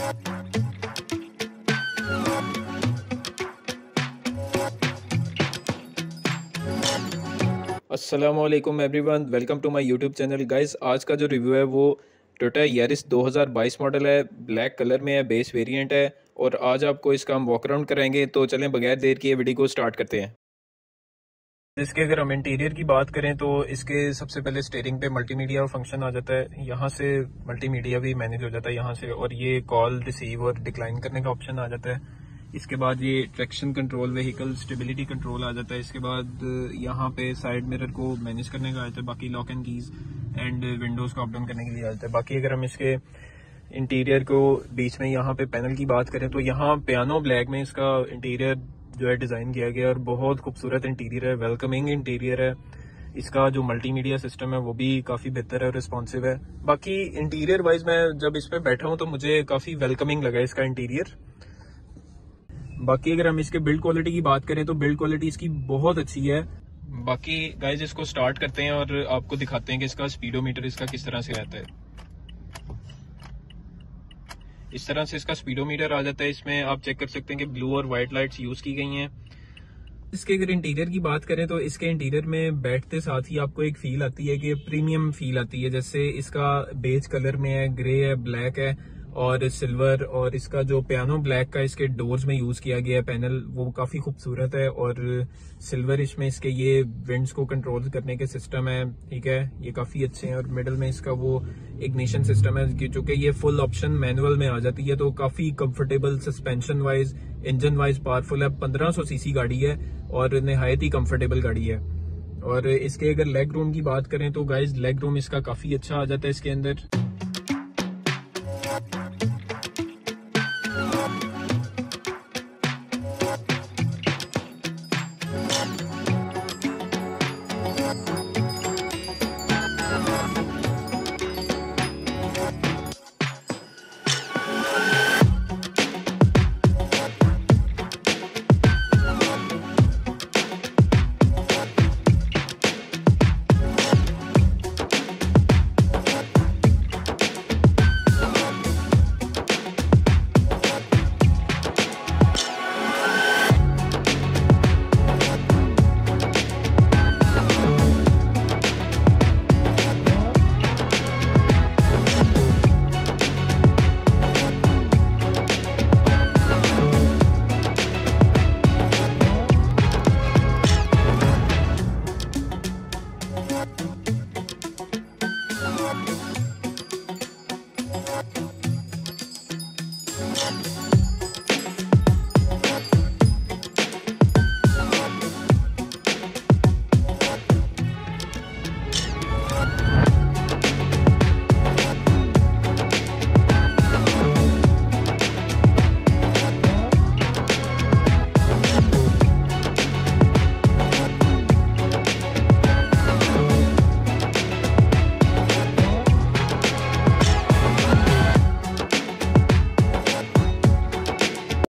अस्सलामुअलैकुम everyone, welcome to my YouTube channel. Guys, आज का जो रिव्यू है वो टोयोटा यारिस 2022 मॉडल है, ब्लैक कलर में है, बेस वेरिएंट है और आज आपको इसका हम वॉक अराउंड कराएंगे। तो चलें बगैर देर किए वीडियो को स्टार्ट करते हैं। इसके अगर हम इंटीरियर की बात करें तो इसके सबसे पहले स्टीयरिंग पे मल्टीमीडिया फंक्शन आ जाता है। यहाँ से मल्टीमीडिया भी मैनेज हो जाता है यहाँ से, और ये कॉल रिसीव और डिक्लाइन करने का ऑप्शन आ जाता है। इसके बाद ये traction control, vehicle stability control आ जाता है। इसके बाद यहाँ पे साइड मिरर को मैनेज करने का आ जाता है। बाकी lock and keys and windows को अप डाउन करने के लिए आ जाता है। बाकी अगर हम इसके इंटीरियर को बीच में यहाँ पे पैनल की बात करें तो यहाँ पियानो ब्लैक में इसका इंटीरियर जो है डिजाइन किया गया है और बहुत खूबसूरत इंटीरियर है, वेलकमिंग इंटीरियर है। इसका जो मल्टीमीडिया सिस्टम है वो भी काफी बेहतर है और रिस्पॉन्सिव है। बाकी इंटीरियर वाइज मैं जब इस पे बैठा हूँ तो मुझे काफी वेलकमिंग लगा इसका इंटीरियर। बाकी अगर हम इसके बिल्ड क्वालिटी की बात करें तो बिल्ड क्वालिटी इसकी बहुत अच्छी है। बाकी गाइज इसको स्टार्ट करते हैं और आपको दिखाते हैं कि इसका स्पीडोमीटर इसका किस तरह से आता है। इस तरह से इसका स्पीडोमीटर आ जाता है। इसमें आप चेक कर सकते हैं कि ब्लू और व्हाइट लाइट्स यूज की गई हैं। इसके अगर इंटीरियर की बात करें तो इसके इंटीरियर में बैठते साथ ही आपको एक फील आती है कि प्रीमियम फील आती है। जैसे इसका बेज कलर में है, ग्रे है, ब्लैक है और सिल्वर, और इसका जो पियानो ब्लैक का इसके डोर्स में यूज किया गया है पैनल वो काफी खूबसूरत है। और सिल्वर इसमें इसके ये विंड्स को कंट्रोल करने के सिस्टम है, ठीक है, ये काफी अच्छे हैं। और मिडल में इसका वो इग्निशन सिस्टम है जो कि ये फुल ऑप्शन मैनुअल में आ जाती है, तो काफी comfortable, suspension wise, engine wise powerful है। 1500 सीसी गाड़ी है और निहायत ही कंफर्टेबल गाड़ी है। और इसके अगर लेग रूम की बात करें तो गाइज लेग रूम इसका काफी अच्छा आ जाता है इसके अंदर।